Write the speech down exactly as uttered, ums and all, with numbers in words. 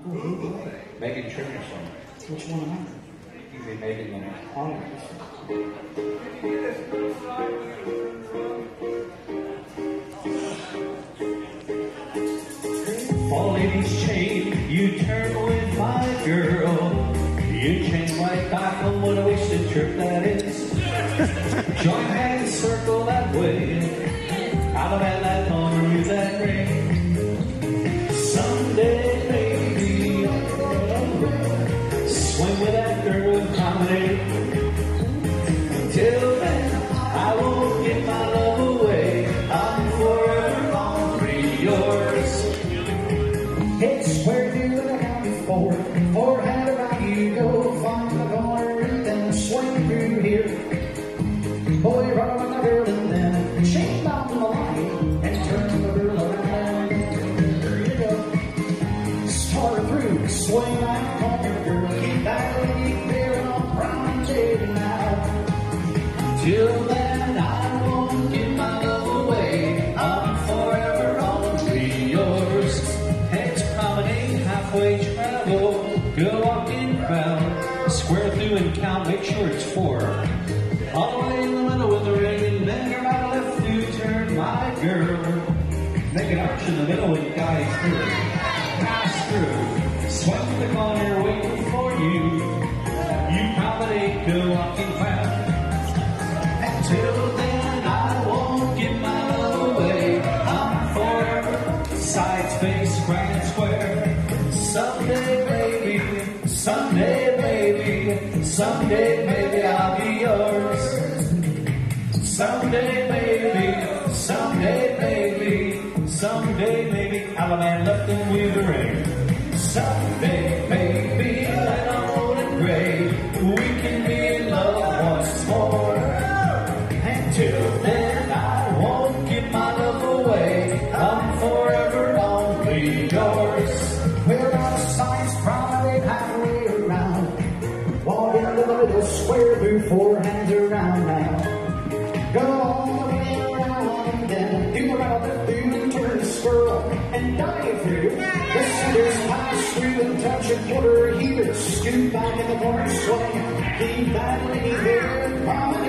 Megan Tripp's song. Which one am I? You can be Megan the Honors. Fall ladies chain, you turn with my girl. You chain right back on what a wasted trip that is. Join hands, circle that way. Out of that corner, use that ring. Someday, baby, swing with that girl with comedy. Until then, I won't give my love away. I'm forever only yours. It's where you look out before, or however you go, find the corner and then swing through here. Boy, run on the girl and then shake down the line and turn the girl around. There you go. Start through, swing that corner, girl. Keep that lady there on brown table now. Till then, I won't give my love away. I'm forever only yours. Head to promenade, halfway travel. Go walking round, square through and count, make sure it's four. All the way in the middle with the ring, and then you're right left to turn, my girl. Make an arch in the middle and guide through. Pass through, swing to the corner, waiting for you. You promenade, go walking round. Until then, I won't give my love away. I'm forever sides, face, grand square. Someday, baby, someday, baby, someday, baby, I'll be yours. Someday, baby, someday, baby, someday, baby, I'll man left and with the ring. Someday, baby, when I'm old and gray, we can be in love once more. Until then, I won't give my love away. I'm forever only yours. We're on a science promenade halfway around. Walk into the little square, through four hands around now. Go all the way around and then do the round and do and turn the swirl and dive through. The centers pass through and touch a quarter heater. Scoot back in the corner swing. Keep that lady there.